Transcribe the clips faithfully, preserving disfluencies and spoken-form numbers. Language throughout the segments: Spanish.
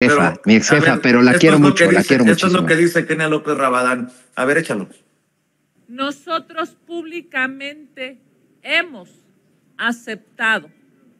jefa, pero, mi ex jefa, ver, pero la quiero mucho, dice, la quiero mucho. Esto muchísimo. Es lo que dice Kenia López Rabadán. A ver, échalo. Nosotros públicamente hemos aceptado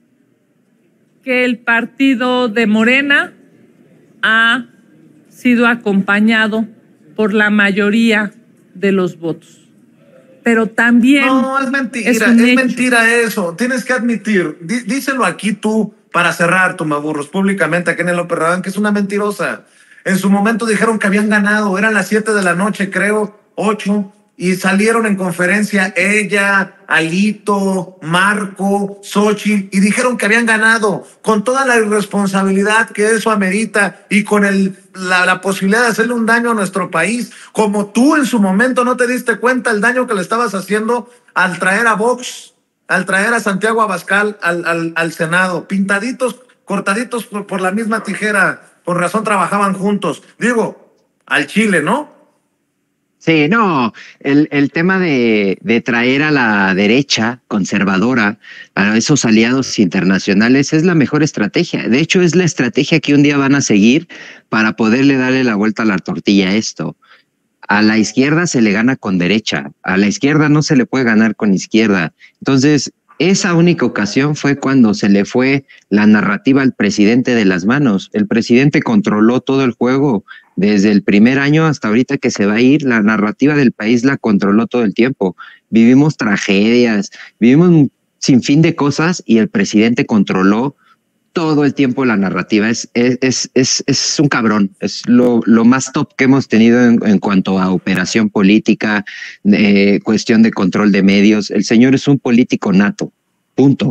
que el partido de Morena ha sido acompañado por la mayoría de los votos. Pero también... No, es mentira, es, es mentira eso. Tienes que admitir, dí, díselo aquí tú para cerrar, Tumbaburros, públicamente a Kenia López Rabadán, que es una mentirosa. En su momento dijeron que habían ganado, eran las siete de la noche, creo, ocho, y salieron en conferencia ella, Alito, Marco, Xochitl, y dijeron que habían ganado, con toda la irresponsabilidad que eso amerita y con el, la, la posibilidad de hacerle un daño a nuestro país, como tú en su momento no te diste cuenta el daño que le estabas haciendo al traer a Vox, al traer a Santiago Abascal al, al, al Senado, pintaditos, cortaditos por, por la misma tijera, por razón trabajaban juntos, digo, al Chile, ¿no? Sí, no, el, el tema de, de traer a la derecha conservadora, a esos aliados internacionales, es la mejor estrategia. De hecho, es la estrategia que un día van a seguir para poderle darle la vuelta a la tortilla a esto. A la izquierda se le gana con derecha, a la izquierda no se le puede ganar con izquierda. Entonces, esa única ocasión fue cuando se le fue la narrativa al presidente de las manos. El presidente controló todo el juego. Desde el primer año hasta ahorita que se va a ir, la narrativa del país la controló todo el tiempo. Vivimos tragedias, vivimos un sinfín de cosas y el presidente controló todo el tiempo la narrativa. Es, es, es, es, es un cabrón, es lo, lo más top que hemos tenido en, en cuanto a operación política, eh, cuestión de control de medios. El señor es un político nato, punto.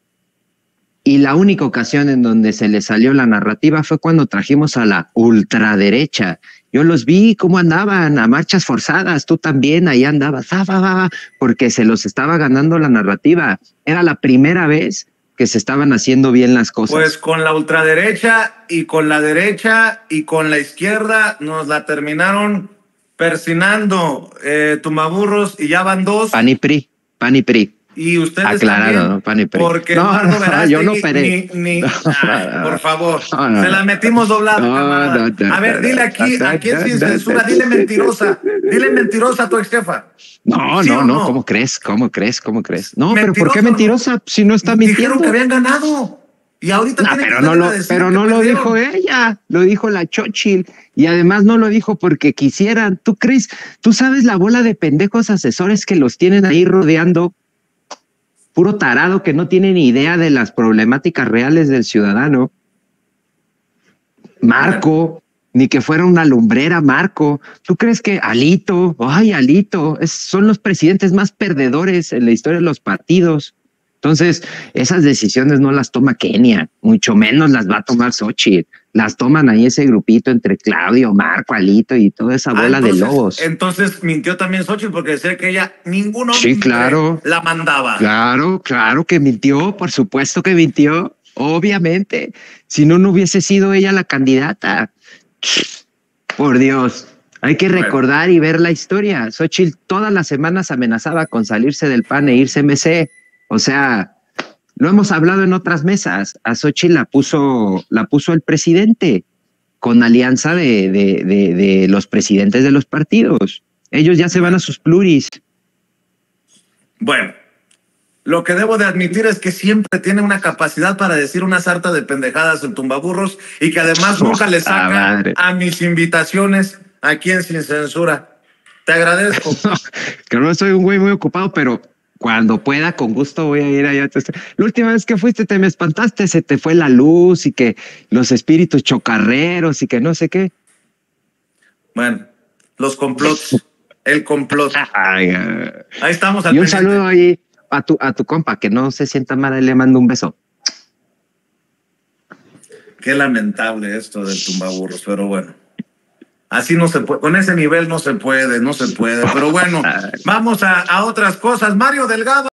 Y la única ocasión en donde se le salió la narrativa fue cuando trajimos a la ultraderecha. Yo los vi cómo andaban a marchas forzadas, tú también ahí andabas, porque se los estaba ganando la narrativa. Era la primera vez que se estaban haciendo bien las cosas. Pues con la ultraderecha y con la derecha y con la izquierda nos la terminaron persinando, eh, Tumbaburros, y ya van dos. Pan y P R I, Pan y P R I. Y ustedes aclarado, también, ¿no? Pan y P R I. porque no, no, no, yo no operé. Ni, ni, no, ay, no, por favor, no, no, se la metimos doblada, no, camarada. no, no, a ver, dile aquí, no, aquí es no, sin no, censura, no, dile mentirosa, dile mentirosa a tu ex jefa. No, ¿Sí no, no, no, ¿cómo crees? ¿Cómo crees? ¿Cómo crees? No, ¿mentirosa pero ¿por qué mentirosa? No? Si no está mintiendo. Dijeron que habían ganado. Y ahorita no, pero no lo, pero no lo dijo ella, lo dijo la Xochitl, y además no lo dijo porque quisieran. ¿Tú crees? ¿Tú sabes la bola de pendejos asesores que los tienen ahí rodeando? Puro tarado que no tiene ni idea de las problemáticas reales del ciudadano. Marco, ni que fuera una lumbrera, Marco. ¿Tú crees que Alito, ay, Alito, es, son los presidentes más perdedores en la historia de los partidos? Entonces, esas decisiones no las toma Kenia, mucho menos las va a tomar Xochitl. Las toman ahí ese grupito entre Claudio, Marco, Alito y toda esa bola ah, entonces, de lobos. Entonces mintió también Xochitl porque decía que ella ninguno sí, claro, la mandaba. Claro, claro que mintió, por supuesto que mintió, obviamente. Si no, no hubiese sido ella la candidata. Por Dios. Hay que recordar bueno. y ver la historia. Xochitl todas las semanas amenazaba con salirse del P A N e irse a M C. O sea, lo hemos hablado en otras mesas. A Xochitl la puso, la puso el presidente con alianza de, de, de, de los presidentes de los partidos. Ellos ya se van a sus pluris. Bueno, lo que debo de admitir es que siempre tiene una capacidad para decir una sarta de pendejadas en Tumbaburros y que además nunca le saca a mis invitaciones aquí en Sin Censura. Te agradezco. Que no soy un güey muy ocupado, pero cuando pueda, con gusto voy a ir allá. La última vez que fuiste te me espantaste, se te fue la luz y que los espíritus chocarreros y que no sé qué. Bueno, los complots, el complot. Ay, ahí estamos. Al y un pendiente. Saludo ahí a tu, a tu compa, que no se sienta mal, le mando un beso. Qué lamentable esto del Tumbaburros, pero bueno. Así no se puede, con ese nivel no se puede, no se puede. Pero bueno, vamos a, a otras cosas. Mario Delgado.